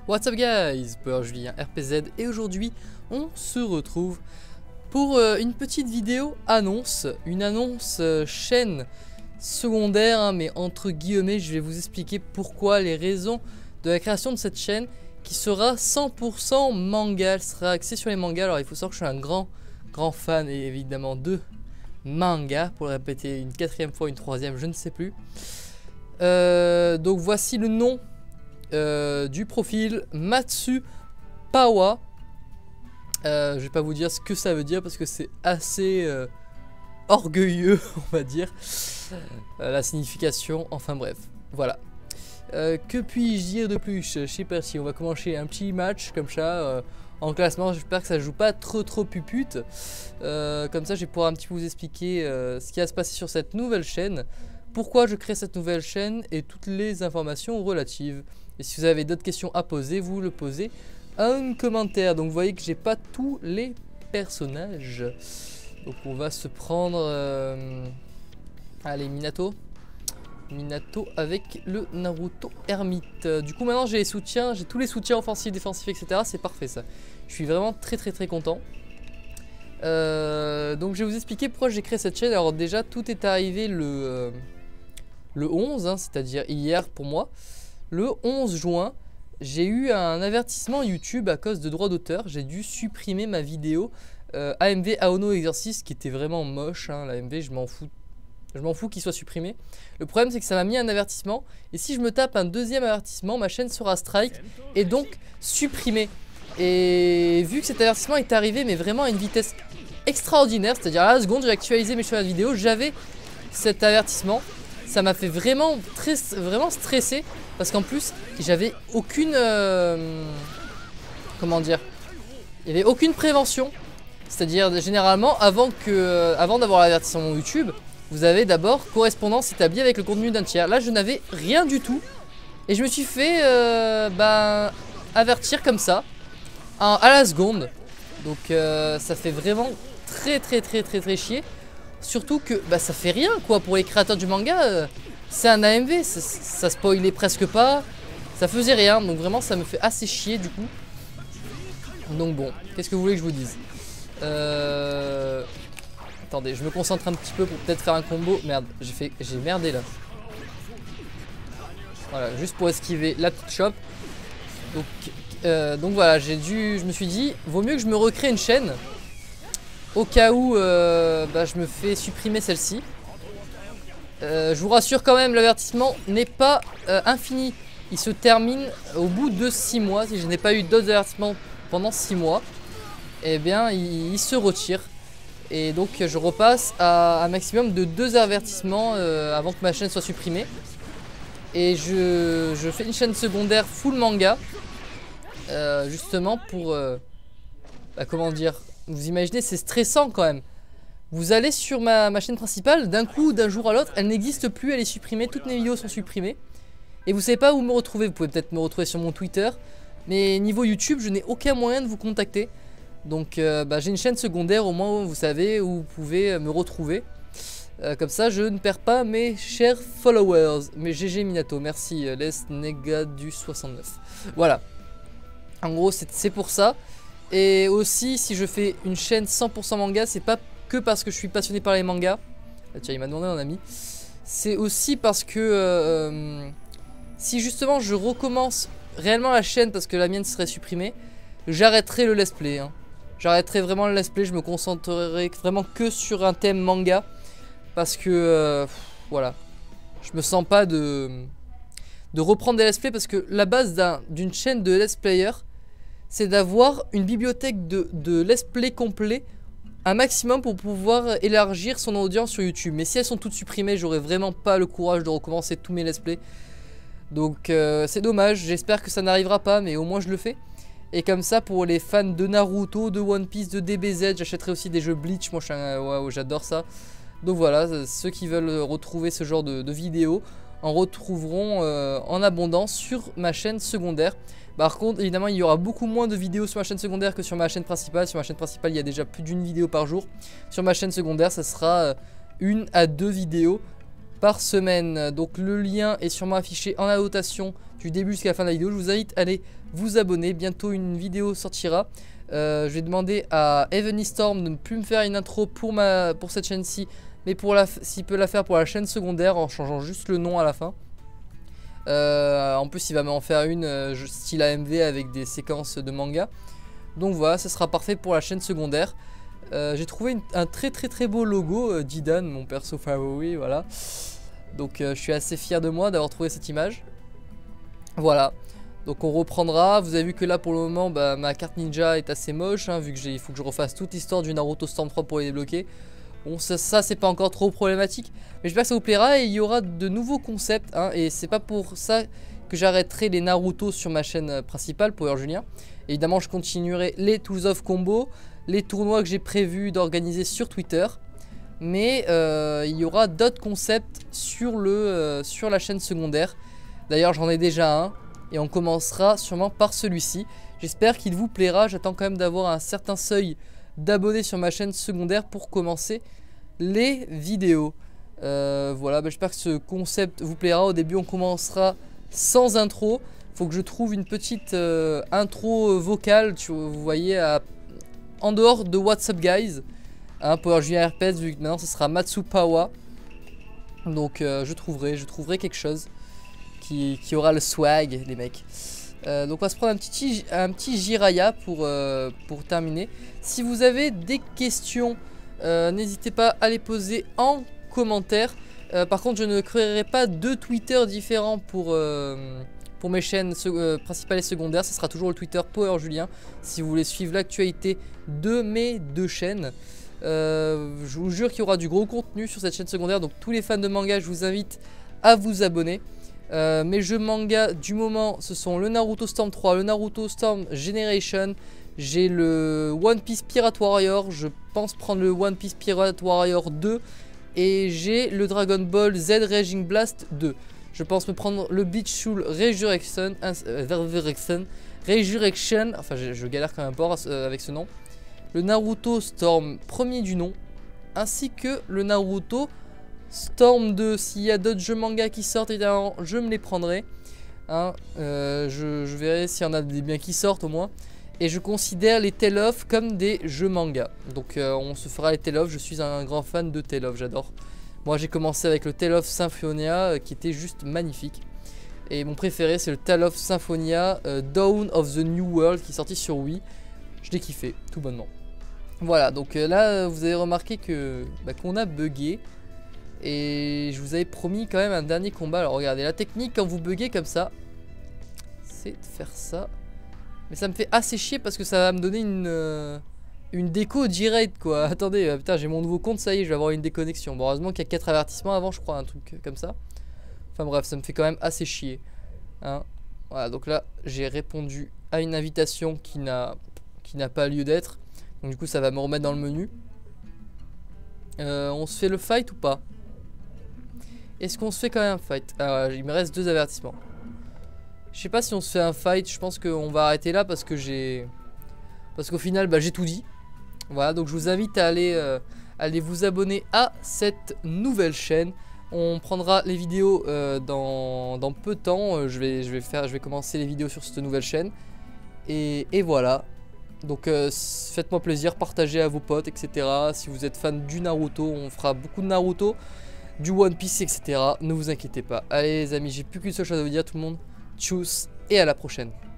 What's up guys, Julien RPZ et aujourd'hui on se retrouve pour une petite vidéo annonce, une annonce chaîne secondaire hein, mais entre guillemets je vais vous expliquer pourquoi, les raisons de la création de cette chaîne qui sera 100% manga, elle sera axée sur les mangas. Alors il faut savoir que je suis un grand fan et évidemment de manga, pour le répéter une quatrième fois, une troisième, je ne sais plus. Donc voici le nom du profil Matsu Pawa. Je vais pas vous dire ce que ça veut dire parce que c'est assez orgueilleux on va dire la signification, enfin bref voilà. Que puis-je dire de plus? Je sais pas si on va commencer un petit match comme ça en classement. J'espère que ça joue pas trop pupute, comme ça je vais pouvoir un petit peu vous expliquer ce qui va se passer sur cette nouvelle chaîne, pourquoi je crée cette nouvelle chaîne et toutes les informations relatives. Et si vous avez d'autres questions à poser, vous le posez en commentaire. Donc vous voyez que j'ai pas tous les personnages. Donc on va se prendre allez, Minato avec le Naruto Hermite. Du coup maintenant j'ai les soutiens, j'ai tous les soutiens offensifs, défensifs, etc. C'est parfait ça. Je suis vraiment très content. Donc je vais vous expliquer pourquoi j'ai créé cette chaîne. Alors déjà tout est arrivé le 11, hein, c'est-à-dire hier pour moi. Le 11 juin, j'ai eu un avertissement YouTube à cause de droits d'auteur. J'ai dû supprimer ma vidéo AMV Aono Exorcist qui était vraiment moche. Hein, l'AMV, je m'en fous qu'il soit supprimé. Le problème, c'est que ça m'a mis un avertissement. Et si je me tape un deuxième avertissement, ma chaîne sera strike et donc supprimée. Et vu que cet avertissement est arrivé, mais vraiment à une vitesse extraordinaire, c'est-à-dire à la seconde, j'ai actualisé mes choix de vidéo, j'avais cet avertissement. Ça m'a fait vraiment stressé. Parce qu'en plus, j'avais aucune... comment dire? Il n'y avait aucune prévention. C'est-à-dire, généralement, avant d'avoir l'avertissement YouTube, vous avez d'abord correspondance établie avec le contenu d'un tiers. Là, je n'avais rien du tout. Et je me suis fait avertir comme ça, à la seconde. Donc, ça fait vraiment très chier. Surtout que ça fait rien, quoi, pour les créateurs du manga. C'est un AMV, ça spoilait presque pas, ça faisait rien, donc vraiment ça me fait assez chier du coup. Donc bon, qu'est-ce que vous voulez que je vous dise? Attendez, je me concentre un petit peu pour peut-être faire un combo. Merde, j'ai merdé là. Voilà, juste pour esquiver la petite chope. Donc voilà, je me suis dit, vaut mieux que je me recrée une chaîne au cas où je me fais supprimer celle-ci. Je vous rassure quand même, l'avertissement n'est pas infini. Il se termine au bout de 6 mois. Si je n'ai pas eu d'autres avertissements pendant 6 mois, eh bien il se retire. Et donc je repasse à un maximum de 2 avertissements avant que ma chaîne soit supprimée. Et je fais une chaîne secondaire full manga. Justement pour... comment dire? Vous imaginez, c'est stressant quand même. Vous allez sur ma chaîne principale, d'un coup, d'un jour à l'autre, elle n'existe plus, elle est supprimée, toutes mes vidéos sont supprimées. Et vous savez pas où me retrouver, vous pouvez peut-être me retrouver sur mon Twitter. Mais niveau YouTube, je n'ai aucun moyen de vous contacter. Donc j'ai une chaîne secondaire, au moins vous savez où vous pouvez me retrouver. Comme ça, je ne perds pas mes chers followers. Mais GG Minato, merci, Les Negadus 69. Voilà. En gros, c'est pour ça. Et aussi, si je fais une chaîne 100% manga, c'est pas que parce que je suis passionné par les mangas. Ah, tiens, il m'a demandé un ami. C'est aussi parce que si justement je recommence réellement la chaîne parce que la mienne serait supprimée, j'arrêterai le let's play. Hein. J'arrêterai vraiment le let's play. Je me concentrerai vraiment que sur un thème manga. Parce que voilà. Je me sens pas de reprendre des let's play. Parce que la base d'une chaîne de let's player, c'est d'avoir une bibliothèque de let's play complet, un maximum pour pouvoir élargir son audience sur YouTube. Mais si elles sont toutes supprimées, j'aurais vraiment pas le courage de recommencer tous mes let's play. Donc c'est dommage, j'espère que ça n'arrivera pas, mais au moins je le fais. Et comme ça, pour les fans de Naruto, de One Piece, de DBZ, j'achèterai aussi des jeux Bleach. Moi j'adore ça. Donc voilà, ceux qui veulent retrouver ce genre de vidéos en retrouveront en abondance sur ma chaîne secondaire. Par contre, évidemment, il y aura beaucoup moins de vidéos sur ma chaîne secondaire que sur ma chaîne principale. Sur ma chaîne principale, il y a déjà plus d'une vidéo par jour. Sur ma chaîne secondaire, ça sera 1 à 2 vidéos par semaine. Donc le lien est sûrement affiché en annotation du début jusqu'à la fin de la vidéo. Je vous invite à aller vous abonner. Bientôt une vidéo sortira. Je vais demander à Heavenly Storm de ne plus me faire une intro pour cette chaîne-ci, mais s'il peut la faire pour la chaîne secondaire en changeant juste le nom à la fin. En plus il va m'en faire une style AMV avec des séquences de manga. Donc voilà, ce sera parfait pour la chaîne secondaire. J'ai trouvé un très beau logo d'Idan, mon perso favori, voilà. Donc je suis assez fier de moi d'avoir trouvé cette image. Voilà, donc on reprendra. Vous avez vu que là pour le moment ma carte ninja est assez moche, hein, vu que il faut que je refasse toute l'histoire du Naruto Storm 3 pour les débloquer. Bon, ça c'est pas encore trop problématique, mais j'espère que ça vous plaira et il y aura de nouveaux concepts, hein, et c'est pas pour ça que j'arrêterai les Naruto sur ma chaîne principale, Power Julien. Évidemment, je continuerai les Tools of Combo, les tournois que j'ai prévu d'organiser sur Twitter, mais il y aura d'autres concepts sur la chaîne secondaire. D'ailleurs, j'en ai déjà un et on commencera sûrement par celui-ci. J'espère qu'il vous plaira. J'attends quand même d'avoir un certain seuil d'abonnés sur ma chaîne secondaire pour commencer les vidéos. Voilà, j'espère que ce concept vous plaira. Au début on commencera sans intro. Faut que je trouve une petite intro vocale, vous voyez, en dehors de What's Up Guys, hein, Power Julien RPS, vu que maintenant ce sera Matsupawa. Donc je trouverai quelque chose qui aura le swag, les mecs. Donc on va se prendre un petit Jiraya pour terminer. Si vous avez des questions, n'hésitez pas à les poser en commentaire. Par contre, je ne créerai pas deux Twitter différents pour mes chaînes principales et secondaires. Ce sera toujours le Twitter Power Julien si vous voulez suivre l'actualité de mes deux chaînes. Je vous jure qu'il y aura du gros contenu sur cette chaîne secondaire. Donc tous les fans de manga, je vous invite à vous abonner. Mes jeux manga du moment, ce sont le Naruto Storm 3, le Naruto Storm Generation. J'ai le One Piece Pirate Warrior, je pense prendre le One Piece Pirate Warrior 2. Et j'ai le Dragon Ball Z Raging Blast 2. Je pense me prendre le Bleach Soul Resurrection, enfin je galère quand même pas avec ce nom. Le Naruto Storm premier du nom, ainsi que le Naruto Storm 2. S'il y a d'autres jeux manga qui sortent, évidemment, je me les prendrai. Hein, je verrai s'il y en a des biens qui sortent au moins. Et je considère les Tale of comme des jeux manga. Donc on se fera les Tale of. Je suis un grand fan de Tale of, j'adore. Moi j'ai commencé avec le Tale of Symphonia qui était juste magnifique. Et mon préféré c'est le Tale of Symphonia Dawn of the New World qui est sorti sur Wii. Je l'ai kiffé, tout bonnement. Voilà, donc là vous avez remarqué qu'on a bugué. Et je vous avais promis quand même un dernier combat. Alors regardez, la technique quand vous buguez comme ça, c'est de faire ça. Mais ça me fait assez chier parce que ça va me donner une déco direct quoi. Attendez, putain j'ai mon nouveau compte, ça y est, je vais avoir une déconnexion. Bon, heureusement qu'il y a 4 avertissements avant, je crois, un truc comme ça. Enfin bref, ça me fait quand même assez chier, hein. Voilà, donc là j'ai répondu à une invitation qui n'a pas lieu d'être. Donc du coup ça va me remettre dans le menu. On se fait le fight ou pas? Est-ce qu'on se fait quand même un fight? Alors, il me reste 2 avertissements. Je sais pas si on se fait un fight. Je pense qu'on va arrêter là parce que parce qu'au final j'ai tout dit. Voilà, donc je vous invite à aller vous abonner à cette nouvelle chaîne. On prendra les vidéos dans peu de temps. Je vais commencer les vidéos sur cette nouvelle chaîne. Et voilà. Donc faites-moi plaisir, partagez à vos potes, etc. Si vous êtes fan du Naruto, on fera beaucoup de Naruto, du One Piece, etc. Ne vous inquiétez pas. Allez les amis, j'ai plus qu'une seule chose à vous dire tout le monde. Tchuss et à la prochaine.